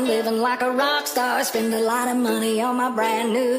living like a rock star. Spend a lot of money on my brand new